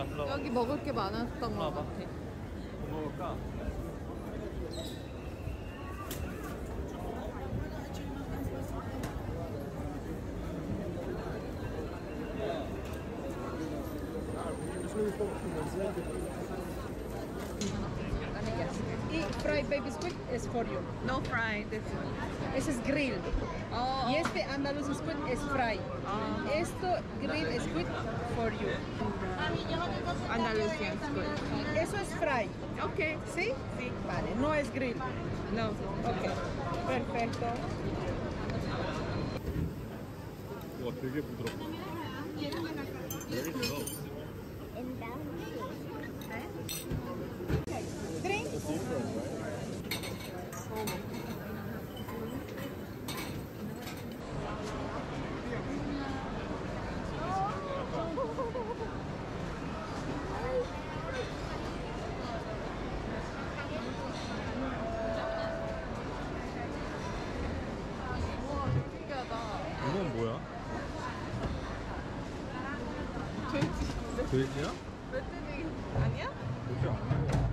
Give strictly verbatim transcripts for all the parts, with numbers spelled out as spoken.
야, 들어봐. 여기 먹을 게 많았던 것 들어봐. 같아. 뭐 먹을까? Y fried baby squid is for you. No fry, this one. Ese es grill. Oh, Y este andaluz squid es fry. oh. Esto grill squid for you. Andalusian squid. Eso es fry. Okay. ¿Sí? Sí. Vale, no es grill. No. Ok. Perfecto. 와, 되게 부드럽다. Very slow. Drink. 이건 뭐야? 돼지. 돼지야? 멧돼지 아니야? 돼지 아니야?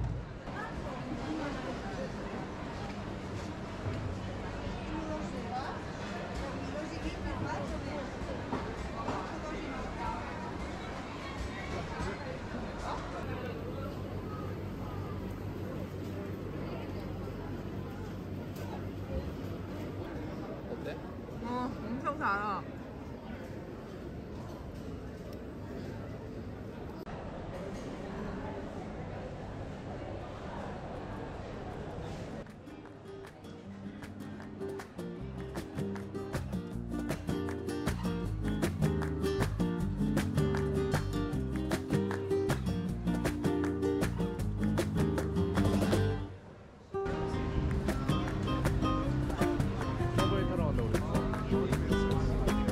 어때? 어, 엄청 달아. 서브웨이 타러 간다고 그랬어.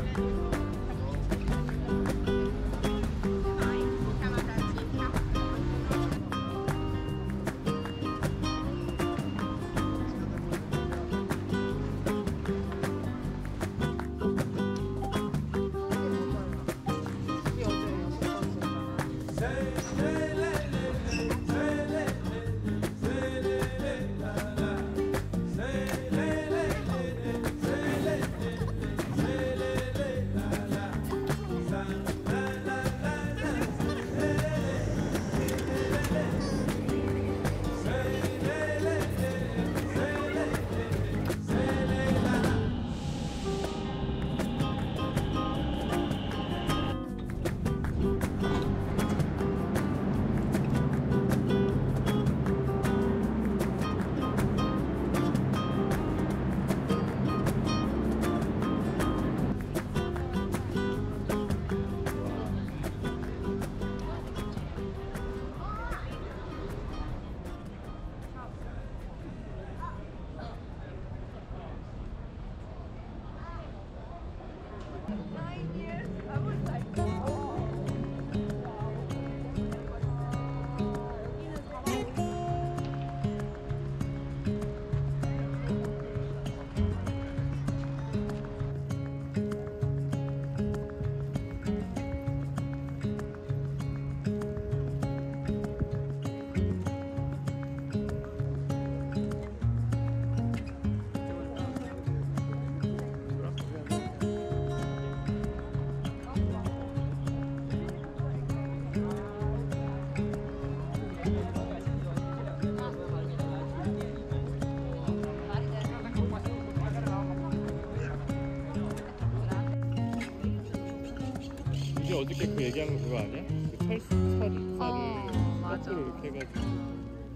이게 어저께 그 얘기한 그거 아니야? 그 살, 살, 살을 어, 맞아. 거꾸로 이렇게 해가지고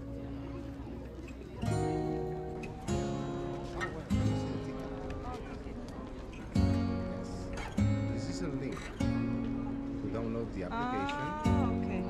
This is a link to download the application. 아, 오케이.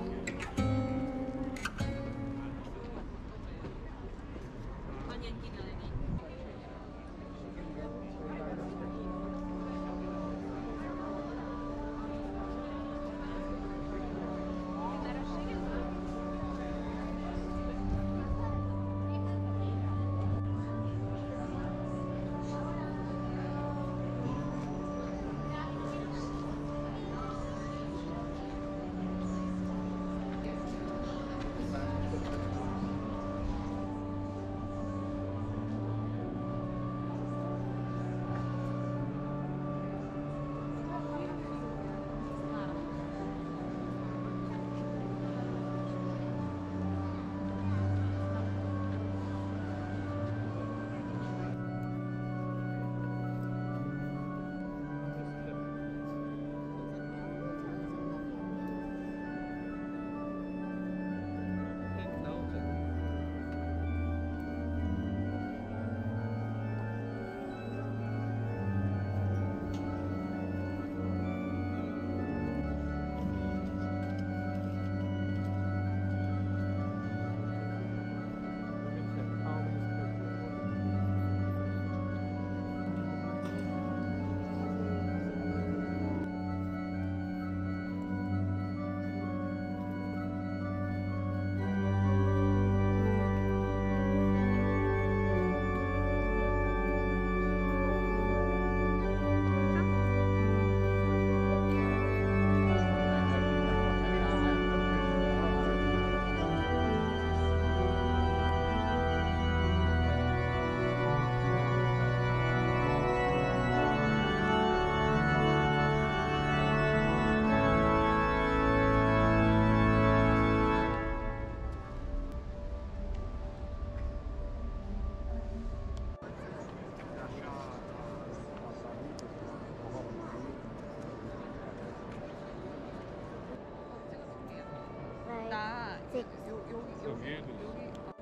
저 위에도 있어.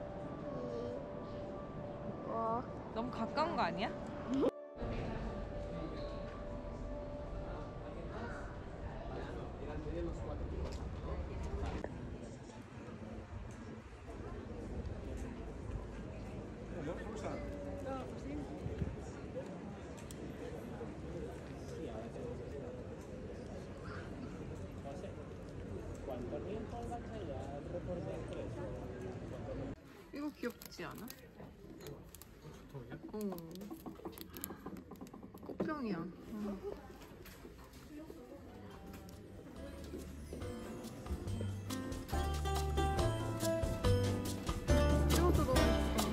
와, 너무 가까운 거 아니야? 이거 귀엽지 않아? 어. 꽃병이야. 어. 이것도 너무 예뻐.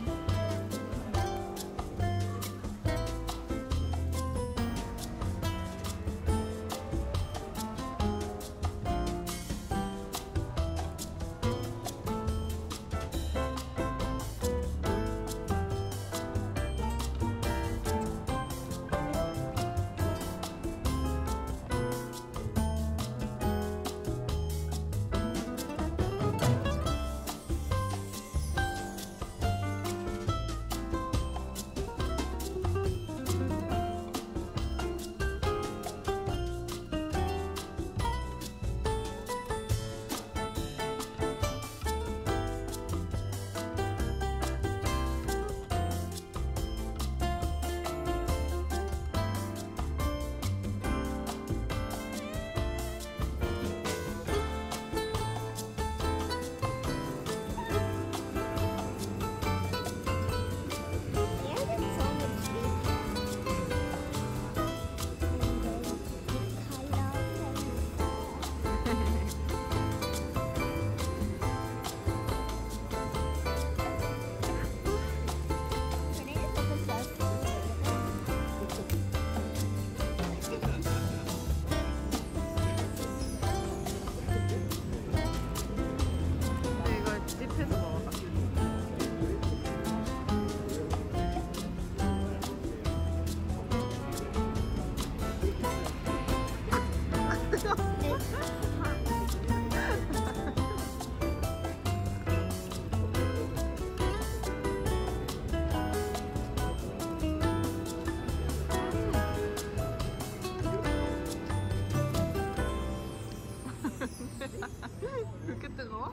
이거 집에서 먹어봐. 그렇게 뜨거워?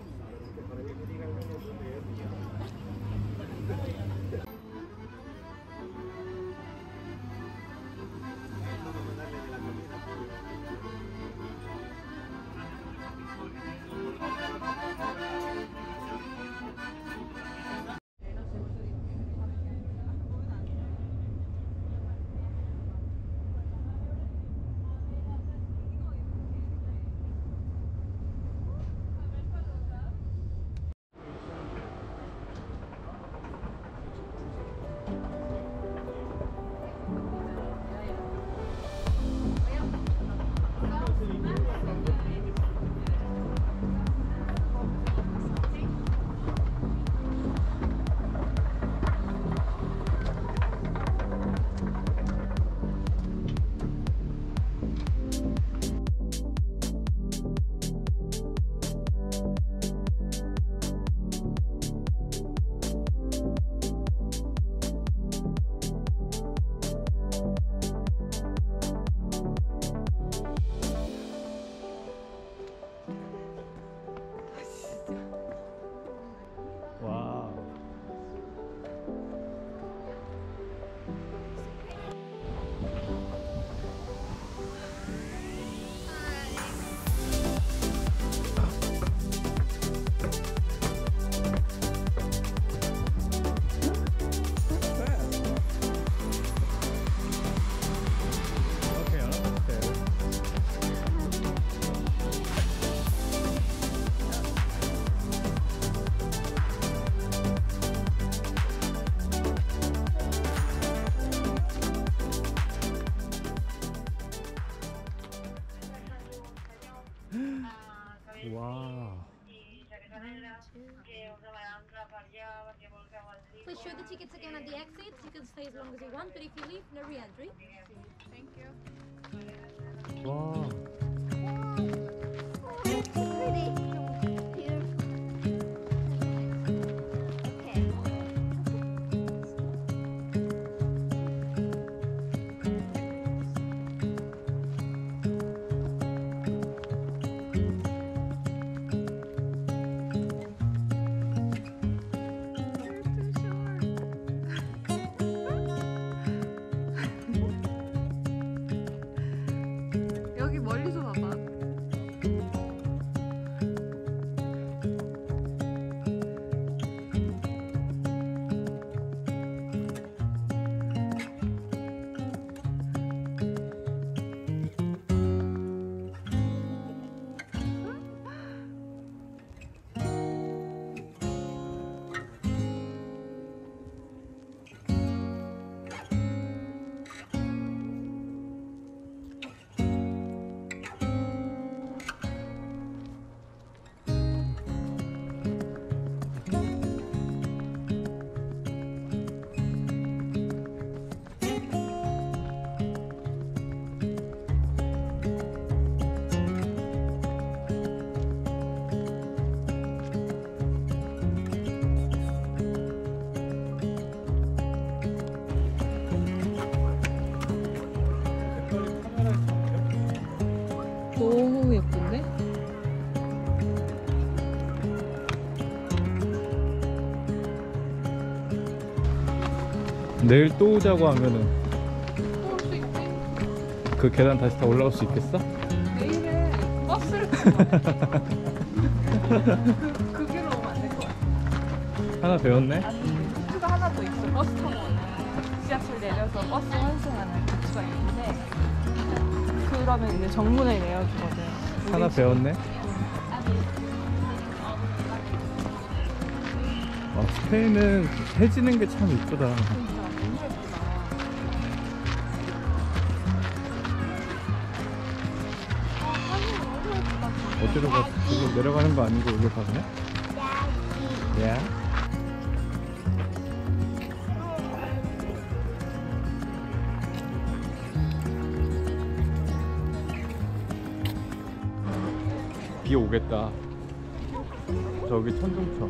와. Okay, I don't understand. 와. Please show the tickets again at the exits. You can stay as long as you want, but if you leave, no re-entry. Thank you. 와. Pretty. Here. 내일 또 오자고 하면은 올 수 있지? 그 계단 다시 다 올라올 수 있겠어? 내일은 버스를 타고 가야 돼. 그, 그 길로 오면 안 될 것 같아. 하나 배웠네? 아니, 루트가 하나 더 있어. 버스 타고 오는. 지하철 내려서 버스 환승하는 루트가 있는데, 그러면 이제 정문에 내려주거든. 하나 배웠네? 아, 스페인은 해지는 게 참 이쁘다. 진짜 너무 예쁘다. 아, 하늘 너무 예쁘다. 진짜. 어디로 가? 지금 내려가는 거 아니고 여기 가네? 야. 비 오겠다. 저기 천둥쳐.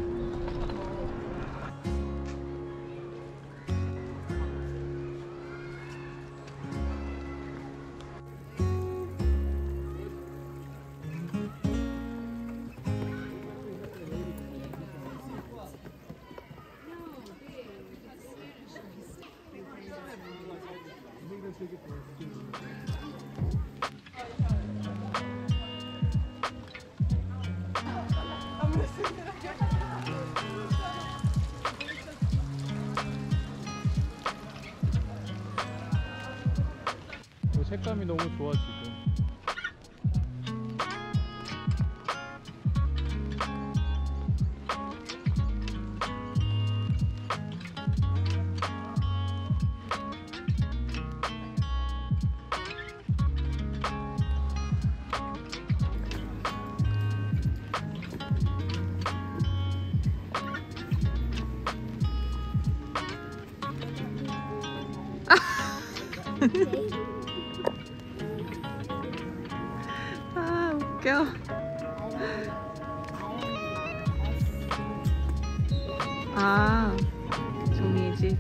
색감이 너무 좋아 지금. 아, 웃겨. 아, 종이지.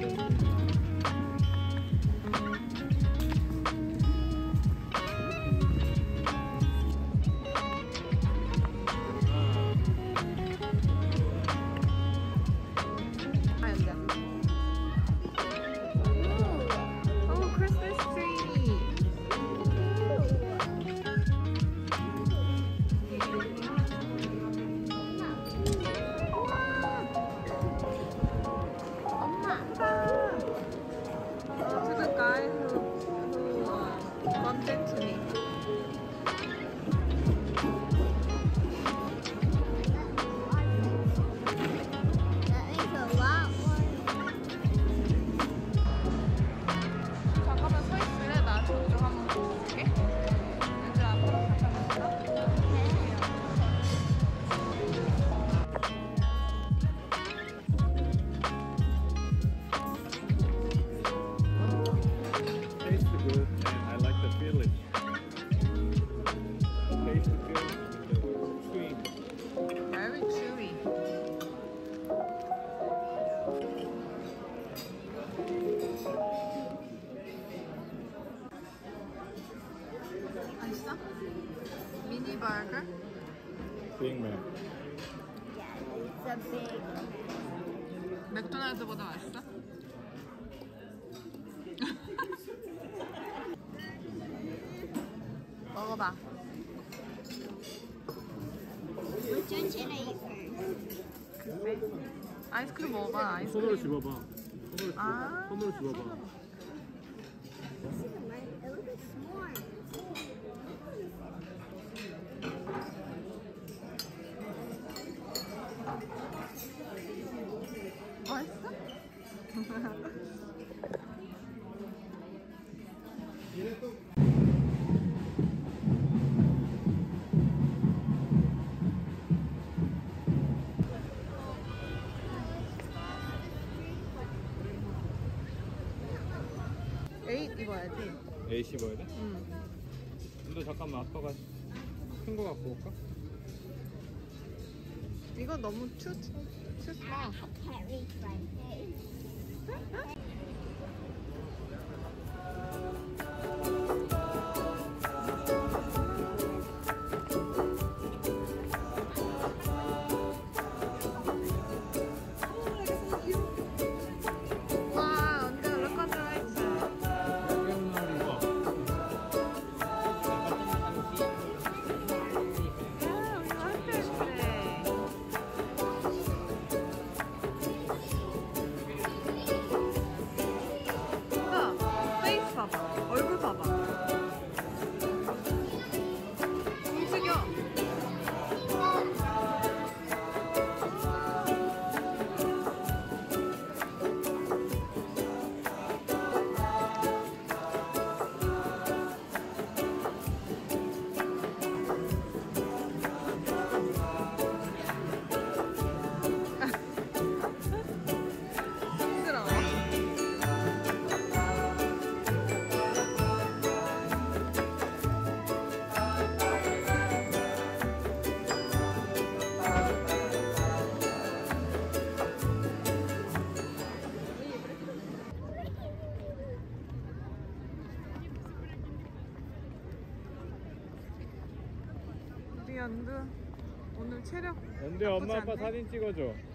오, 크리스마스 트리. To the guy who, who uh, bumped into me. 잠깐만 서 있을래? 나 저쪽 한번 볼게. 이제 앞으로 잠깐만 있어. Tastes good and I like the village. Tastes good and the stream. Very chewy. 맛있어? 미니 버거? Big Mac. 맥도날드보다 맛있어? 먹어봐. Which one should I eat first? 그래? 아이스크림 먹어봐. 아이스크림. 손으로 집어봐. 손으로, 아. 손으로 집어봐. This is my, it looks small. 맛있어? 에잇 입어야지. A 씹어야 돼? 응. 근데 잠깐만 아빠가 큰 거 갖고 올까? 이거 너무 too too small. Can't reach my face. 와. 연두 오늘 체력 연두야 엄마 아빠 사진 찍어줘.